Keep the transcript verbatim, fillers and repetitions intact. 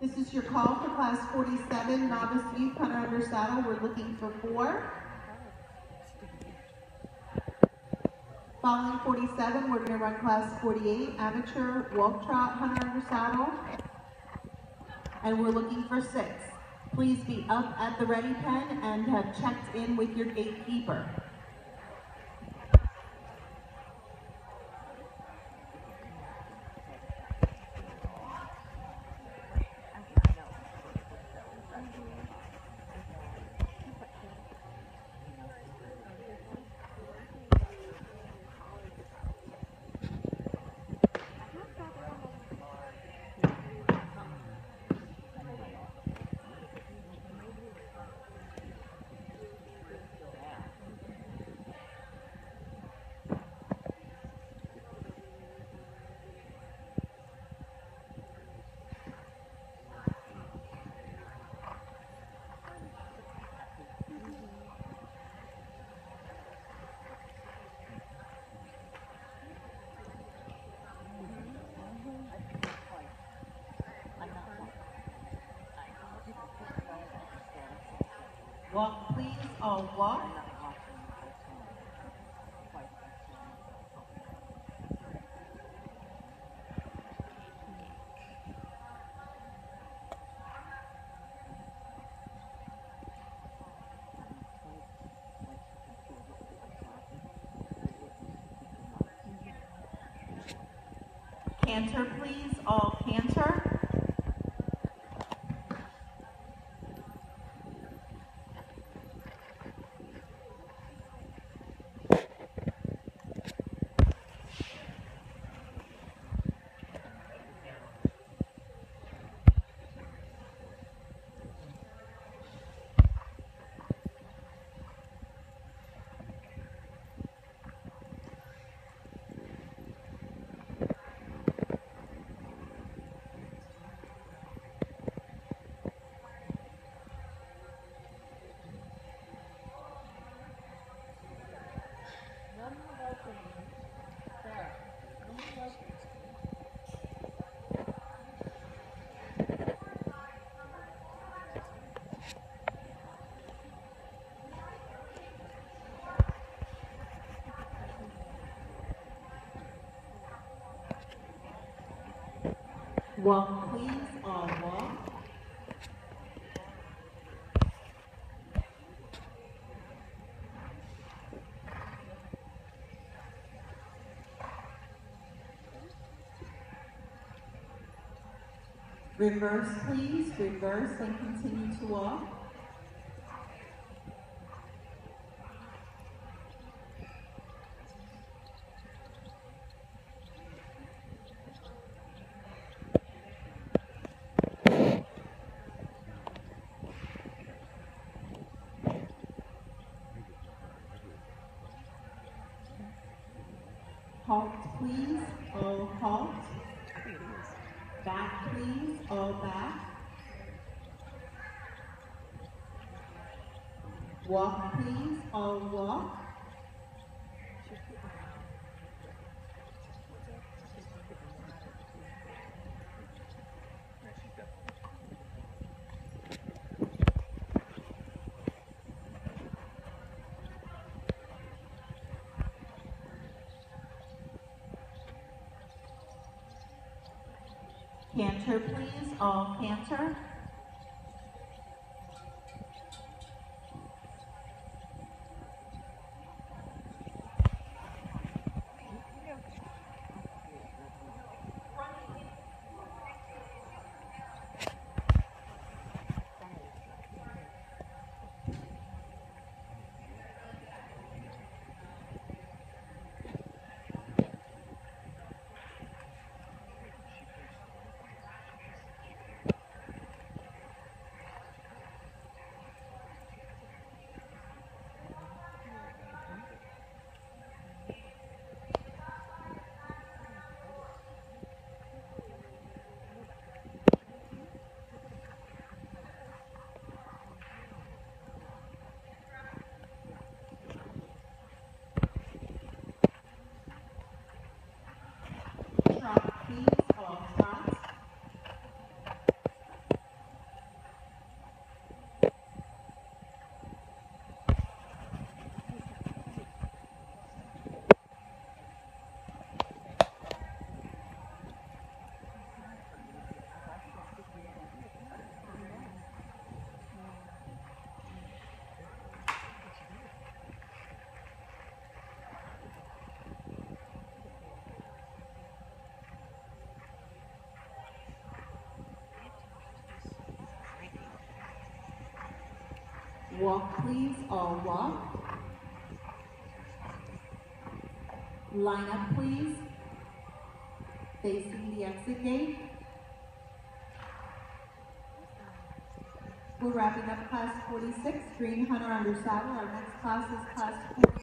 This is your call for class forty-seven, novice youth hunter under saddle. We're looking for four. Following forty-seven, we're going to run class forty-eight, amateur walk trot hunter under saddle. And we're looking for six. Please be up at the ready pen and have checked in with your gatekeeper. Walk, please, all walk. Canter, please, all canter. Walk, please, all walk. Reverse, please, reverse and continue to walk. Halt, please, all halt. Back, please, all back. Walk, please, all walk. Canter, please, all canter. Walk, please, all walk. Line up, please. Facing the exit gate. We're wrapping up class forty-six, Green Hunter under saddle. Our next class is class forty.